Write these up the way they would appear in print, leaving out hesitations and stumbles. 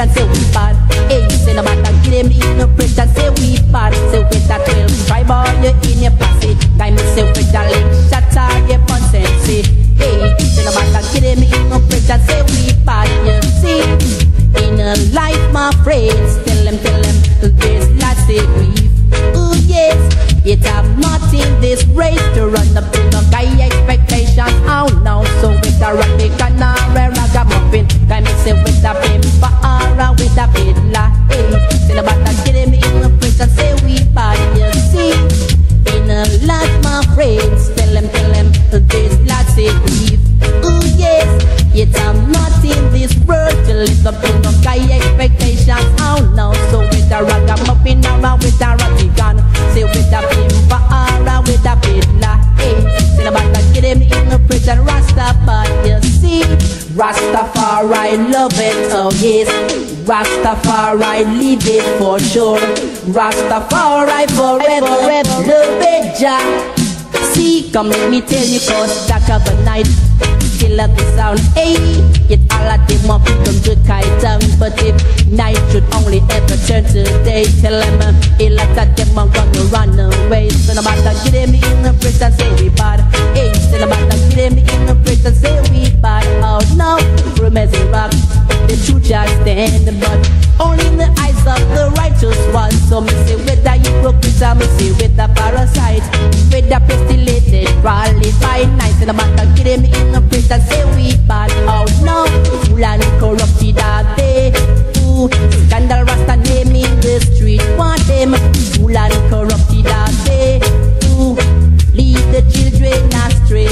impression, say we bad. Hey, say no matter give them impression, say we bad. Say with that 12 tribal, you in your posse. Guy me say with that link, shatter your consensi. Hey, say no matter give them impression, say we bad. You see, in a life, my friends, tell them, there's lots of grief. Oh yes, it have not in this race to run up to no guy expectations. Oh no, so with the rocket canary ragamuffin, guy me say with the pimpa aura with the fiddler. Hey, say no matter get him in the prison, say we bad. You see, in a lot my friends, tell them, there's lots of grief. Oh yes, it have not in this world to live up to no guy expectations. Oh no, so with the ragamuffin aura with the rocket gun, say with the pimpa aura with the fiddler. Hey, say no matter get him in the prison, Rastafari. You see, Rastafari love it, oh yes. Rastafari live it for sure. Rastafari forever, love it, Jah. See, come let me tell you, cause dark of a night, still of the sound, hey. Yet all of them want to come to Kaitang. But if night should only ever turn to day, tell them a lot of them are gonna run away. So no matter get them in the prison, say we bad. Hey, so no matter get them in the prison, say we bad. Oh no, from as a rock, the truth just stand. But only in the eyes of the righteous one. So me say with the hypocrite, me say with the parasite, with the pestilated, rally by night. So no matter get them in the prison, say we bad. Oh no, fool and corrupted are they. Ooh, scandal rasta name in the street. Want them fool and corrupted are they. Ooh, lead the children astray.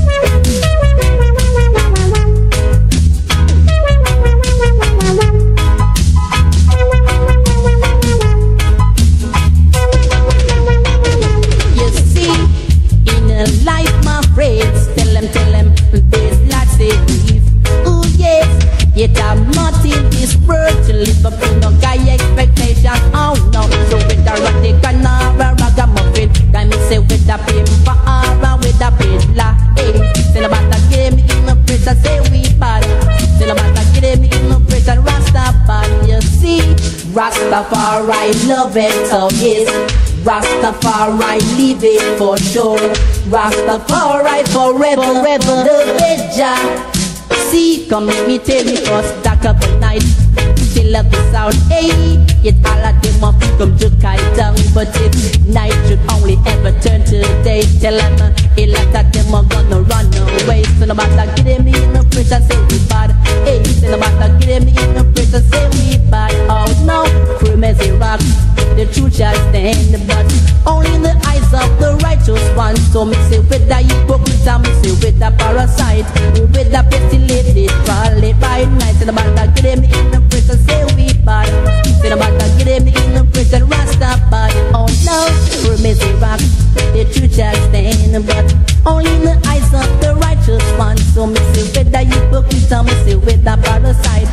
You see, in a life, my friends, tell them, there's lots of grief. Oh yes, yet I'm not in this world to live up to no guy expectations. Oh no, so with the rocket canara ragamuffin, guy me say with the pimpa aura with the fiddler. Hey, say no matter get me in the prison, say we bad. Say no matter get me in the prison, Rastafari. You see, Rastafari love it, oh yes. Rastafari live it for sure. Rastafari forever, love it, Jah. See, come let me tell you, cause dark of the night, still of the sound, hey. Yet all of them want to come to Kaitang. But if night should only ever turn to day, tell them a lot of them are gonna run away. So no matter get them in the prison, say we bad. Hey, so no matter get them in the prison, say we bad. Oh no, from as a rock, the truth shall stand. But only in the eyes of the righteous one. So me say with the hypocrite, me say with the parasite, with the pestilated, rally by night. Say no matter get them in the prison, say we bad. Say no matter get them in the prison, Rastafari. Oh no, from as a rock, the truth shall stand. But only in the eyes of the righteous one. So me say with the hypocrite, me say with the parasite,